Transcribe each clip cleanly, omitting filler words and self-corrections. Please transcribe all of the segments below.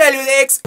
Hola Ludex.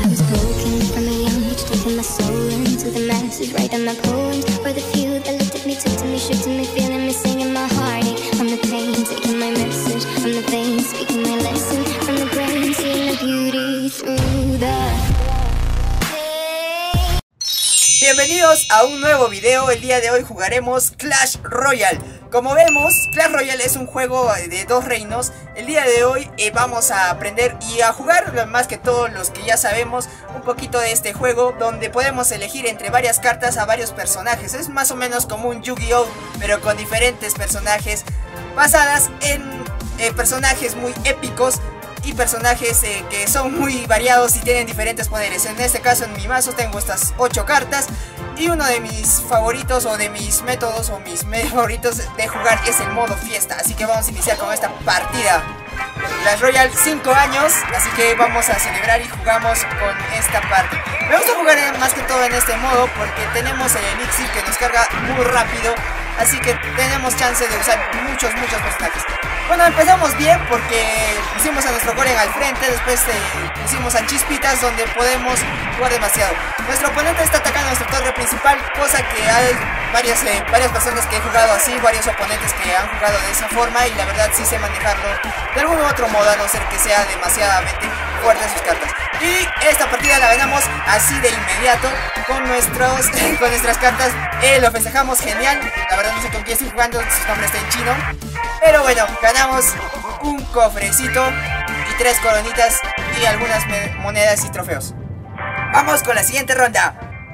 Bienvenidos a un nuevo video. El día de hoy jugaremos Clash Royale. Como vemos, Clash Royale es un juego de 2 reinos. El día de hoy vamos a aprender y a jugar, más que todos los que ya sabemos, un poquito de este juego, donde podemos elegir entre varias cartas a varios personajes. Es más o menos como un Yu-Gi-Oh, pero con diferentes personajes, basadas en personajes muy épicos y personajes que son muy variados y tienen diferentes poderes. En este caso, en mi mazo tengo estas 8 cartas. Y uno de mis favoritos, o de mis métodos, o mis favoritos de jugar, es el modo fiesta. Así que vamos a iniciar con esta partida. Clash Royale 5 años, así que vamos a celebrar y jugamos con esta parte. Me gusta jugar más que todo en este modo porque tenemos el elixir que nos carga muy rápido. Así que tenemos chance de usar muchos personajes. Bueno, empezamos bien porque pusimos a nuestro golem al frente. Después pusimos a Chispitas, donde podemos jugar demasiado. Nuestro oponente está atacando nuestra torre principal, cosa que hay varias personas que he jugado así, varios oponentes que han jugado de esa forma. Y la verdad sí sé manejarlo de algún u otro modo, a no ser que sea demasiadamente fuerte sus cartas. Y esta partida la ganamos así de inmediato con nuestras cartas. Lo festejamos genial. La verdad no sé con quién estoy jugando, su nombre está en chino. Pero bueno, ganamos un cofrecito y 3 coronitas y algunas monedas y trofeos. Vamos con la siguiente ronda.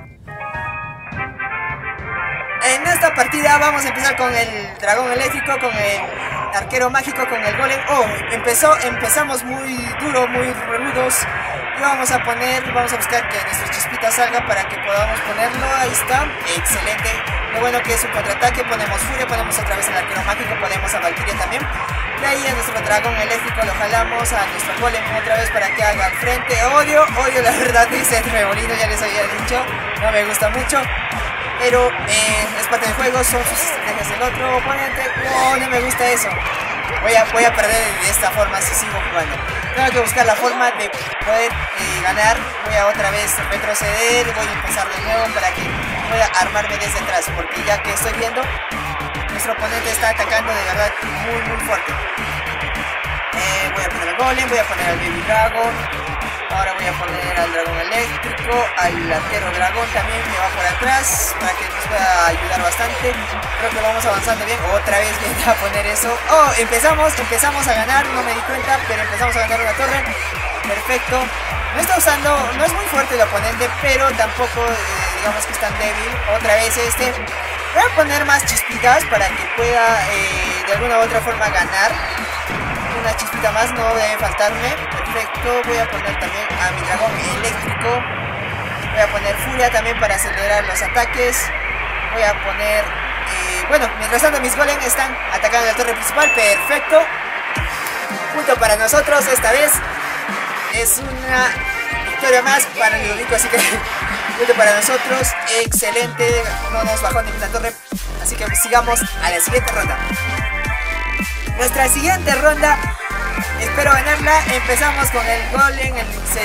En esta partida vamos a empezar con el dragón eléctrico, con el arquero mágico, con el golem. Empezamos muy duro, muy rudos. Y vamos a buscar que nuestro Chispita salga para que podamos ponerlo. Ahí está, excelente. Lo bueno que es un contraataque, ponemos furia, ponemos otra vez el arquero mágico, ponemos a Valkyria también. De ahí a nuestro dragón eléctrico lo jalamos, a nuestro golem otra vez para que haga al frente. Odio la verdad ese remolino, ya les había dicho, no me gusta mucho. Pero es parte del juego, son sus estrategias del otro oponente. No me gusta eso. Voy a perder de esta forma si sigo jugando. Tengo que buscar la forma de poder ganar. Voy a otra vez retroceder, voy a empezar de nuevo para que pueda armarme desde atrás. Porque ya que estoy viendo, nuestro oponente está atacando de verdad muy fuerte. Voy a poner al golem, voy a poner al baby dragon. Ahora voy a poner al dragón eléctrico, al arquero dragón también que va por atrás para que nos pueda ayudar bastante. Creo que vamos avanzando bien. Otra vez viene a poner eso. Empezamos a ganar, no me di cuenta, pero empezamos a ganar una torre. Perfecto. No es muy fuerte el oponente, pero tampoco digamos que es tan débil. Otra vez voy a poner más chispitas para que pueda de alguna u otra forma ganar. Una chispita más no debe faltarme. Perfecto, voy a poner también a mi dragón eléctrico. Voy a poner furia también para acelerar los ataques. Voy a poner bueno, mientras tanto mis golems están atacando la torre principal. Perfecto, punto para nosotros. Esta vez es una victoria más para el Ludovico, así que punto para nosotros. Excelente, no nos bajó ninguna torre. Así que sigamos a la siguiente ronda. Nuestra siguiente ronda, espero ganarla. Empezamos con el golem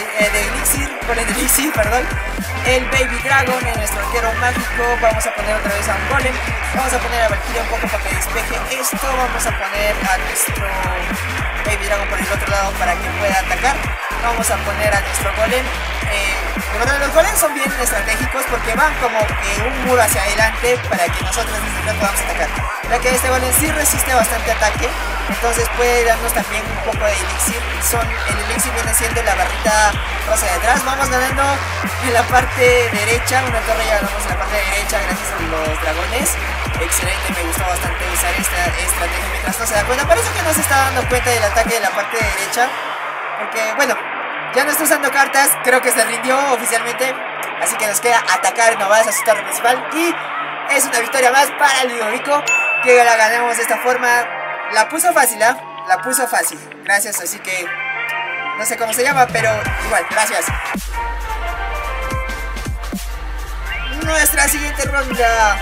elixir, perdón. El baby dragon en nuestro arquero mágico. Vamos a poner otra vez a un golem. Vamos a poner a Valkyria un poco para que despeje esto. Vamos a poner a nuestro baby dragon por el otro lado para que pueda atacar. Vamos a poner a nuestro golem. Los golems son bien estratégicos porque van como un muro hacia adelante para que nosotros desde atrás podamos atacar. Ya que este golem sí resiste bastante ataque, entonces puede darnos también un poco de elixir. El elixir viene siendo la barrita rosa de atrás. Vamos ganando en la parte derecha, una torre ya ganamos en la parte derecha gracias a los dragones. Excelente, me gustó bastante usar esta estrategia mientras no se da cuenta. Parece que no se está dando cuenta del ataque de la parte derecha, porque bueno, ya no está usando cartas, creo que se rindió oficialmente. Así que nos queda atacar nomás a su torre principal. Y es una victoria más para el Ludovico, que la ganamos de esta forma. La puso fácil, la puso fácil. Gracias, así que no sé cómo se llama, pero igual, gracias. Nuestra siguiente ronda.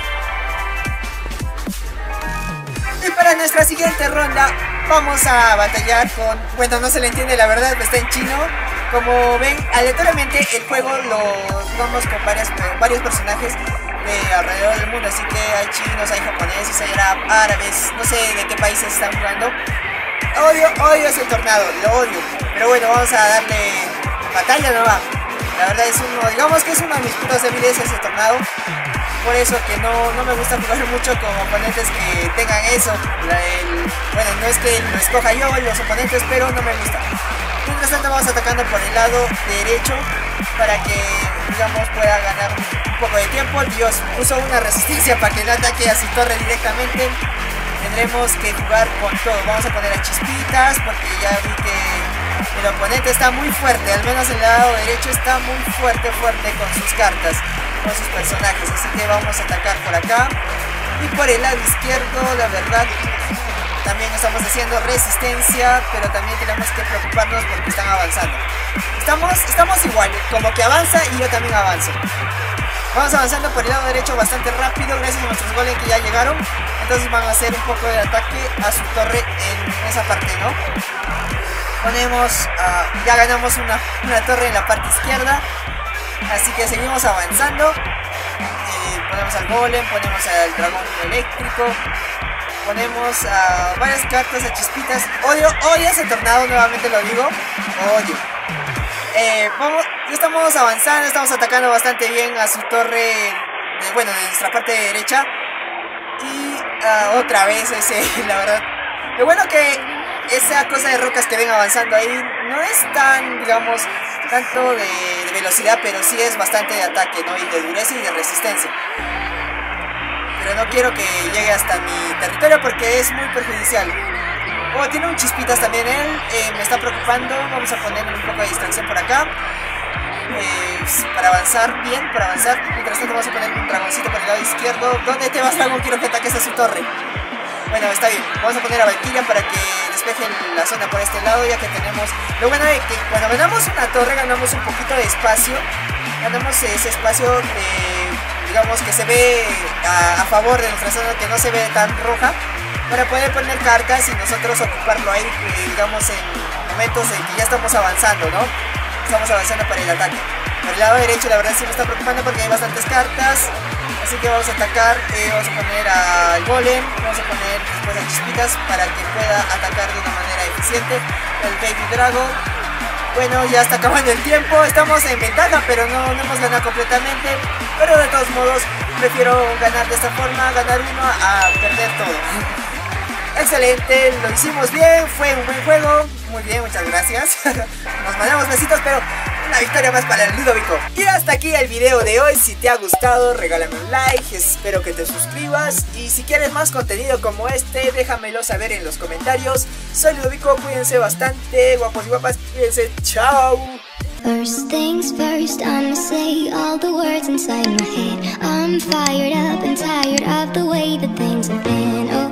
Y para nuestra siguiente ronda vamos a batallar con... Bueno, no se le entiende la verdad, está en chino. Como ven, aleatoriamente el juego lo jugamos con varios personajes de alrededor del mundo, así que hay chinos, hay japoneses, hay árabes, no sé de qué países están jugando. Odio ese tornado, lo odio, pero bueno, vamos a darle batalla nueva. La verdad es digamos que es uno de mis puntos débiles ese tornado. Por eso que no me gusta jugar mucho con oponentes que tengan eso. Bueno, no es que lo escoja yo los oponentes, pero no me gusta. Mientras tanto vamos atacando por el lado derecho para que, digamos, pueda ganar un poco de tiempo. Dios puso una resistencia para que no ataque a su torre directamente. Tendremos que jugar con todo. Vamos a poner a chispitas porque ya vi que el oponente está muy fuerte. Al menos el lado derecho está muy fuerte con sus cartas, con sus personajes. Así que vamos a atacar por acá. Y por el lado izquierdo, la verdad, también estamos haciendo resistencia, pero también tenemos que preocuparnos porque están avanzando. Estamos igual, como que avanza y yo también avanzo. Vamos avanzando por el lado derecho bastante rápido gracias a nuestros golems que ya llegaron. Entonces van a hacer un poco de ataque a su torre en esa parte, ¿no? Ya ganamos una torre en la parte izquierda. Así que seguimos avanzando. Ponemos al golem, ponemos al dragón eléctrico. Ponemos varias cartas a chispitas. Odio ese tornado, nuevamente lo digo. Odio. Ya estamos avanzando, estamos atacando bastante bien a su torre, de nuestra parte derecha. Y otra vez la verdad. Lo bueno que esa cosa de rocas que ven avanzando ahí no es tan, digamos, tanto de velocidad, pero sí es bastante de ataque, ¿no? Y de dureza y de resistencia. Pero no quiero que llegue hasta mi territorio porque es muy perjudicial. Tiene un chispitas también él, me está preocupando. Vamos a ponerle un poco de distracción por acá para avanzar bien, para avanzar. Mientras tanto vamos a poner un dragoncito por el lado izquierdo. ¿Dónde te vas, dragón? Quiero que ataques a su torre. Bueno, está bien, vamos a poner a Valkyria para que despejen la zona por este lado, ya que tenemos... Lo bueno es que cuando ganamos una torre ganamos un poquito de espacio. Ganamos ese espacio digamos que se ve a favor de nuestra zona, que no se ve tan roja, para poder poner cartas y nosotros ocuparlo ahí, digamos, en momentos en que ya estamos avanzando, ¿no? Estamos avanzando para el ataque. Por el lado derecho la verdad sí me está preocupando porque hay bastantes cartas. Así que vamos a atacar, vamos a poner al golem, vamos a poner después a chispitas para que pueda atacar de una manera eficiente el Baby Dragon. Bueno, ya está acabando el tiempo, estamos en ventaja, pero no hemos ganado completamente. Pero de todos modos, prefiero ganar de esta forma, ganar uno a perder todo. Excelente, lo hicimos bien, fue un buen juego. Muy bien, muchas gracias. Nos mandamos besitos, pero una victoria más para el Ludovico. Y hasta aquí el video de hoy. Si te ha gustado, regálame un like, espero que te suscribas. Y si quieres más contenido como este, déjamelo saber en los comentarios. Soy Ludovico, cuídense bastante, guapos y guapas, cuídense, chao. First things first, I'ma say all the words inside my head. I'm fired up and tired of the way that things have been.